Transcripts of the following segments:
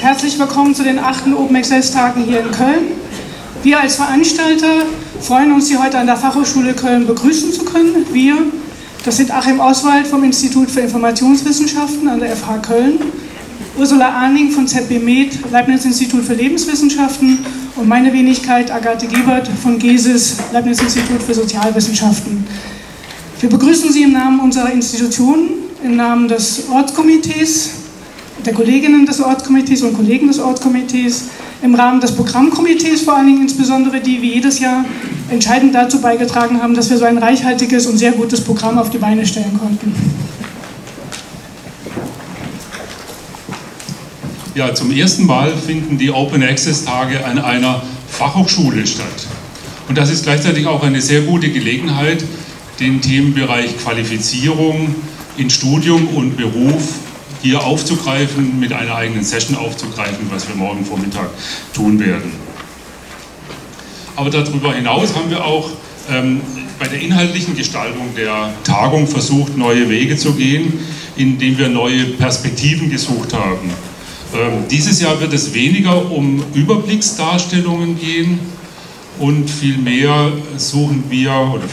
herzlich willkommen zu den 8. Open Access Tagen hier in Köln. Wir als Veranstalter freuen uns, Sie heute an der Fachhochschule Köln begrüßen zu können. Wir, das sind Achim Oswald vom Institut für Informationswissenschaften an der FH Köln, Ursula Arning von ZB Med, Leibniz-Institut für Lebenswissenschaften und meine Wenigkeit Agathe Gebert von GESIS, Leibniz-Institut für Sozialwissenschaften. Wir begrüßen Sie im Namen unserer Institutionen, im Namen des Ortskomitees, der Kolleginnen des Ortskomitees und Kollegen des Ortskomitees, im Rahmen des Programmkomitees vor allen Dingen insbesondere, die wie jedes Jahr entscheidend dazu beigetragen haben, dass wir so ein reichhaltiges und sehr gutes Programm auf die Beine stellen konnten. Ja, zum ersten Mal finden die Open Access Tage an einer Fachhochschule statt. Und das ist gleichzeitig auch eine sehr gute Gelegenheit, den Themenbereich Qualifizierung in Studium und Beruf hier aufzugreifen, mit einer eigenen Session aufzugreifen, was wir morgen Vormittag tun werden. Aber darüber hinaus haben wir auch bei der inhaltlichen Gestaltung der Tagung versucht, neue Wege zu gehen, indem wir neue Perspektiven gesucht haben. Dieses Jahr wird es weniger um Überblicksdarstellungen gehen und vielmehr versuchen wir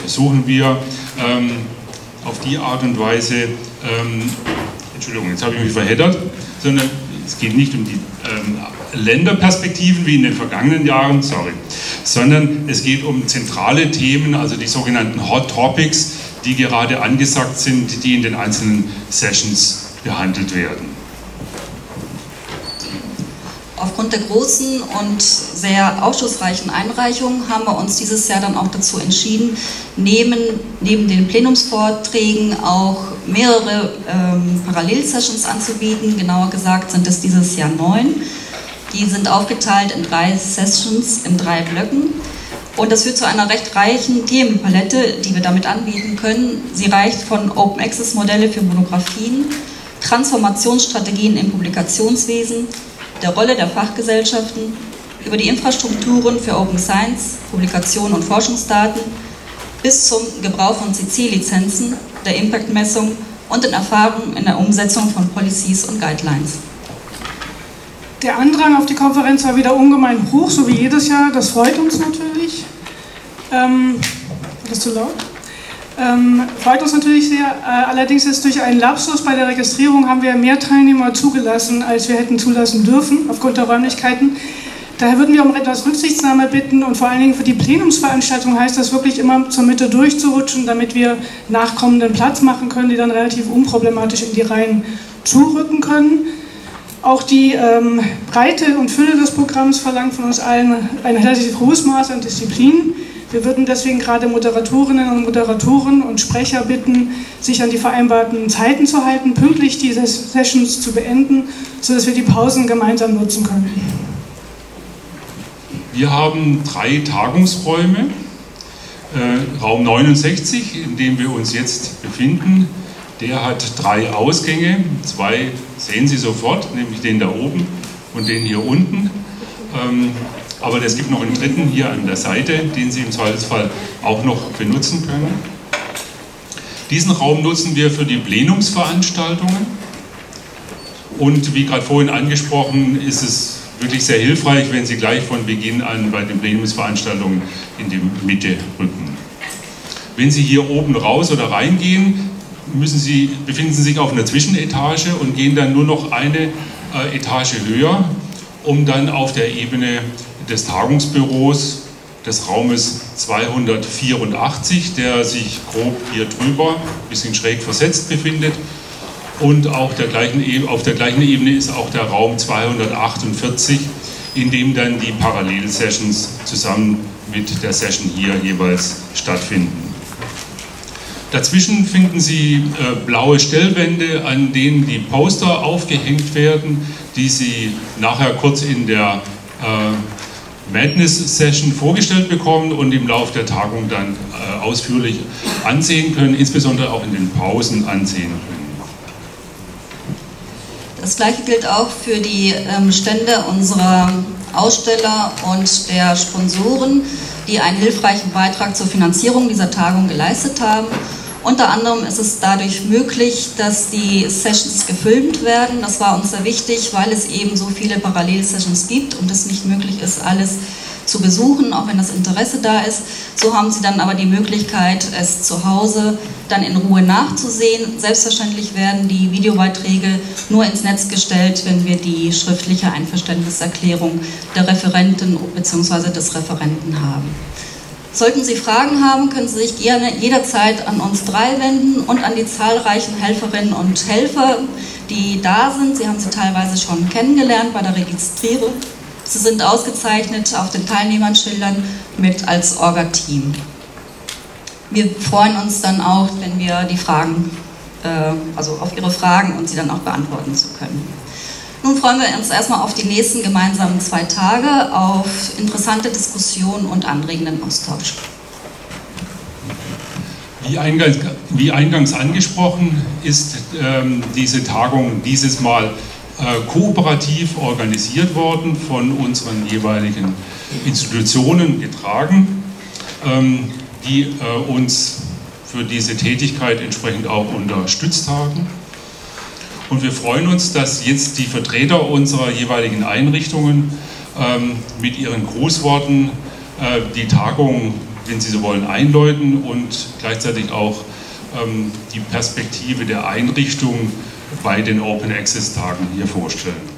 auf die Art und Weise, Entschuldigung, jetzt habe ich mich verheddert, sondern es geht nicht um die Länderperspektiven wie in den vergangenen Jahren, sondern es geht um zentrale Themen, also die sogenannten Hot Topics, die gerade angesagt sind, die in den einzelnen Sessions behandelt werden. Aufgrund der großen und sehr aufschlussreichen Einreichungen haben wir uns dieses Jahr dann auch dazu entschieden, neben den Plenumsvorträgen auch mehrere Parallelsessions anzubieten. Genauer gesagt sind es dieses Jahr 9. Die sind aufgeteilt in 3 Sessions, in 3 Blöcken. Und das führt zu einer recht reichen Themenpalette, die wir damit anbieten können. Sie reicht von Open Access Modelle für Monographien, Transformationsstrategien im Publikationswesen, der Rolle der Fachgesellschaften, über die Infrastrukturen für Open Science, Publikationen und Forschungsdaten bis zum Gebrauch von CC-Lizenzen, der Impact-Messung und den Erfahrungen in der Umsetzung von Policies und Guidelines. Der Andrang auf die Konferenz war wieder ungemein hoch, so wie jedes Jahr. Das freut uns natürlich. War das zu laut? Freut uns natürlich sehr. Allerdings ist durch einen Lapsus bei der Registrierung haben wir mehr Teilnehmer zugelassen, als wir hätten zulassen dürfen, aufgrund der Räumlichkeiten. Daher würden wir um etwas Rücksichtnahme bitten und vor allen Dingen für die Plenumsveranstaltung heißt das wirklich immer zur Mitte durchzurutschen, damit wir nachkommenden Platz machen können, die dann relativ unproblematisch in die Reihen zurücken können. Auch die Breite und Fülle des Programms verlangt von uns allen ein relativ hohes Maß an Disziplin. Wir würden deswegen gerade Moderatorinnen und Moderatoren und Sprecher bitten, sich an die vereinbarten Zeiten zu halten, pünktlich diese Sessions zu beenden, sodass wir die Pausen gemeinsam nutzen können. Wir haben 3 Tagungsräume. Raum 69, in dem wir uns jetzt befinden, der hat 3 Ausgänge. 2 sehen Sie sofort, nämlich den da oben und den hier unten. Aber es gibt noch einen dritten hier an der Seite, den Sie im Zweifelsfall auch noch benutzen können. Diesen Raum nutzen wir für die Plenumsveranstaltungen. Und wie gerade vorhin angesprochen, ist es wirklich sehr hilfreich, wenn Sie gleich von Beginn an bei den Plenumsveranstaltungen in die Mitte rücken. Wenn Sie hier oben raus oder reingehen, befinden Sie sich auf einer Zwischenetage und gehen dann nur noch eine Etage höher, um dann auf der Ebene des Tagungsbüros des Raumes 284, der sich grob hier drüber, ein bisschen schräg versetzt befindet. Und auch auf der gleichen Ebene ist auch der Raum 248, in dem dann die Parallelsessions zusammen mit der Session hier jeweils stattfinden. Dazwischen finden Sie blaue Stellwände, an denen die Poster aufgehängt werden, die Sie nachher kurz in der Madness-Session vorgestellt bekommen und im Laufe der Tagung dann ausführlich ansehen können, insbesondere auch in den Pausen ansehen können. Das Gleiche gilt auch für die Stände unserer Aussteller und der Sponsoren, die einen hilfreichen Beitrag zur Finanzierung dieser Tagung geleistet haben. Unter anderem ist es dadurch möglich, dass die Sessions gefilmt werden. Das war uns sehr wichtig, weil es eben so viele Parallelsessions gibt und es nicht möglich ist, alles zu besuchen, auch wenn das Interesse da ist. So haben Sie dann aber die Möglichkeit, es zu Hause dann in Ruhe nachzusehen. Selbstverständlich werden die Videobeiträge nur ins Netz gestellt, wenn wir die schriftliche Einverständniserklärung der Referentin bzw. des Referenten haben. Sollten Sie Fragen haben, können Sie sich gerne jederzeit an uns drei wenden und an die zahlreichen Helferinnen und Helfer, die da sind. Sie haben sie teilweise schon kennengelernt bei der Registrierung. Sie sind ausgezeichnet auf den Teilnehmerschildern mit als Orga-Team. Wir freuen uns dann auch, wenn wir die Fragen, also auf Ihre Fragen und sie dann auch beantworten zu können. Nun freuen wir uns erstmal auf die nächsten gemeinsamen 2 Tage, auf interessante Diskussionen und anregenden Austausch. Wie eingangs angesprochen, ist diese Tagung dieses Mal kooperativ organisiert worden, von unseren jeweiligen Institutionen getragen, die uns für diese Tätigkeit entsprechend auch unterstützt haben. Und wir freuen uns, dass jetzt die Vertreter unserer jeweiligen Einrichtungen mit ihren Grußworten die Tagung, wenn Sie so wollen, einläuten und gleichzeitig auch die Perspektive der Einrichtung bei den Open Access Tagen hier vorstellen.